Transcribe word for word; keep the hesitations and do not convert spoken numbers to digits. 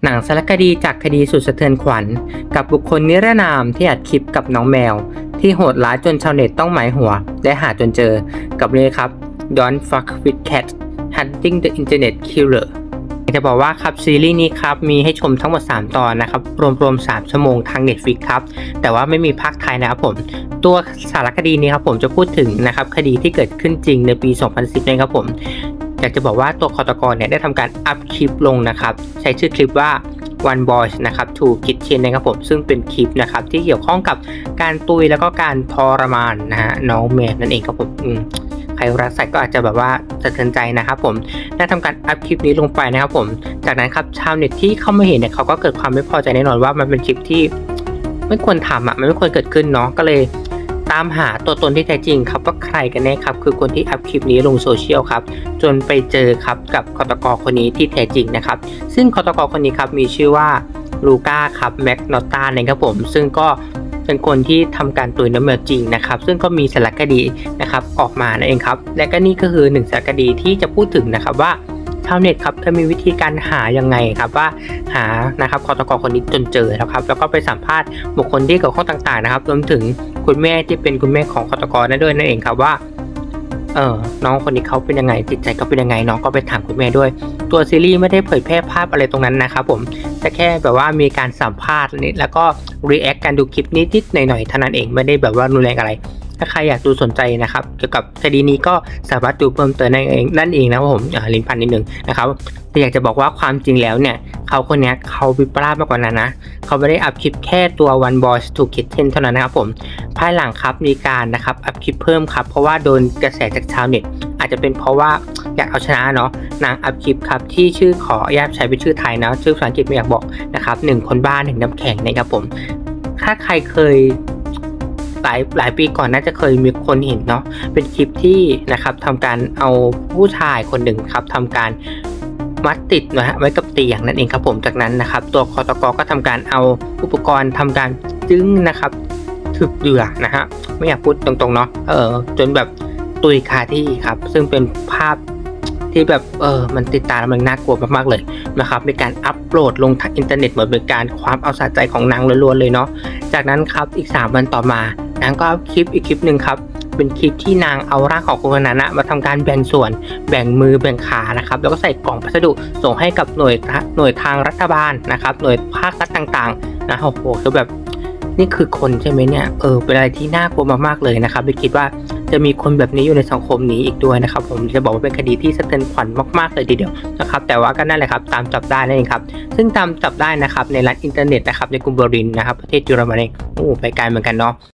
หนังสารคดีจากคดีสุดสะเทือนขวัญกับบุคคลนิรนามที่อัดคลิปกับน้องแมวที่โหดร้ายจนชาวเน็ตต้องหมายหัวและหาจนเจอกับเลยครับ Don't Fuck with Cats Hunting the Internet Killer จะบอกว่าครับซีรีส์นี้ครับมีให้ชมทั้งหมดสามตอนนะครับรวมๆสามชั่วโมงทาง Netflix ครับแต่ว่าไม่มีภาคไทยนะครับผมตัวสารคดีนี้ครับผมจะพูดถึงนะครับคดีที่เกิดขึ้นจริงในปีสองพันสิบนะครับผมอยากจะบอกว่าตัวคตกเนี่ยได้ทำการอัพคลิปลงนะครับใช้ชื่อคลิปว่า One Boys นะครับ Two Kitchen นะครับผมซึ่งเป็นคลิปนะครับที่เกี่ยวข้องกับการตุยแล้วก็การทรมานนะฮะน้องแมวนั่นเองครับผมใครรักสัตว์ก็อาจจะแบบว่าสะเทือนใจนะครับผมได้ทำการอัพคลิปนี้ลงไปนะครับผมจากนั้นครับชาวเน็ตที่เข้ามาเห็นเนี่ยเขาก็เกิดความไม่พอใจแน่นอนว่ามันเป็นคลิปที่ไม่ควรทำอ่ะมันไม่ควรเกิดขึ้นเนาะก็เลยตามหาตัวตนที่แท้จริงครับว่าใครกันแน่ครับคือคนที่อัพคลิปนี้ลงโซเชียลครับจนไปเจอครับกับฆาตกรคนนี้ที่แท้จริงนะครับซึ่งฆาตกรคนนี้ครับมีชื่อว่าลูก้าครับแม็กนอตตานะครับผมซึ่งก็เป็นคนที่ทำการตุยน้ำแมวจริงนะครับซึ่งก็มีสารคดีนะครับออกมานั่นเองครับและก็นี่ก็คือหนึ่งสารคดีที่จะพูดถึงนะครับว่าชาวเน็ตครับจะมีวิธีการหายังไงครับว่าหานะครับฆาตกรคนนี้จนเจอแล้วครับแล้วก็ไปสัมภาษณ์บุคคลที่เกี่ยวข้องต่างๆนะครับรวมถึงคุณแม่ที่เป็นคุณแม่ของฆาตกรนั่นด้วยนั่นเองครับว่าเออน้องคนนี้เขาเป็นยังไงจิตใจเขาเป็นยังไงน้องก็ไปถามคุณแม่ด้วยตัวซีรีส์ไม่ได้เผยแพร่ภาพอะไรตรงนั้นนะครับผมแต่แค่แบบว่ามีการสัมภาษณ์นิดแล้วก็รีแอคการดูคลิปนิดๆหน่อยๆเท่านั้นเองไม่ได้แบบว่ารุนแรงอะไรถ้าใครอยากดูสนใจนะครับเกี่ยวกับคดีนี้ก็สามารถดูเพิ่มเติมได้เองนั่นเองนะครับผมลิ้นพันนิดนึงนะครับแต่อยากจะบอกว่าความจริงแล้วเนี่ยเขาคนนี้เขาวิปลาสมากกว่านั้นนะเขาไม่ได้อัพคลิปแค่ตัว One Boys Two Kitchen เท่านั้นนะครับผมภายหลังครับมีการนะครับอัพคลิปเพิ่มครับเพราะว่าโดนกระแสจากชาวเน็ตอาจจะเป็นเพราะว่าอยากเอาชนะเนาะนางอัพคลิปครับที่ชื่อขออนุญาตใช้เป็นชื่อไทยนะชื่อภาษาอังกฤษไม่อยากบอกนะครับหนึ่งคนบ้านหนึ่งน้ำแข็งนะครับผมถ้าใครเคยหลายหลายปีก่อนน่าจะเคยมีคนเห็นเนาะเป็นคลิปที่นะครับทำการเอาผู้ชายคนหนึ่งครับทำการมัดติดนะฮะไว้กับเตียงนั่นเองครับผมจากนั้นนะครับตัวฆาตกรก็ทำการเอาอุปกรณ์ทำการจึ้งนะครับถึกเหยื่อนะฮะไม่อยากพูดตรงๆเนาะเออจนแบบตุยคาที่ครับซึ่งเป็นภาพที่แบบเออมันติดตาแล้วมันน่ากลัวมากๆเลยนะครับมีการอัปโหลดลงทางอินเทอร์เน็ตเหมือนเป็นการความเอาสะใจของนางล้วนๆเลยเนาะจากนั้นครับอีกสามวันต่อมานางก็เอาคลิปอีกคลิปหนึ่งครับเป็นคลิปที่นางเอาร่างของคนนั้นนะมาทำการแบ่งส่วนแบ่งมือแบ่งขานะครับแล้วก็ใส่กล่องพัสดุส่งให้กับหน่วยหน่วยทางรัฐบาลนะครับหน่วยภาครัฐต่างๆนะโอ้โหคือแบบนี่คือคนใช่ไหมเนี่ยเออเป็นอะไรที่น่ากลัวมากๆเลยนะครับไม่คิดว่าจะมีคนแบบนี้อยู่ในสังคมนี้อีกด้วยนะครับผมจะบอกว่าเป็นคดีที่สะเทือนขวัญมากๆเลยทีเดียวนะครับแต่ว่าก็นั่นแหละครับตามจับได้นั่นเองครับซึ่งตามจับได้นะครับในร้านอินเทอร์เน็ตนะครับในกรุงเบอร์ลินนะครับประเทศเยอรมนีโอ้ไปไกลเหมือนกันเนาะ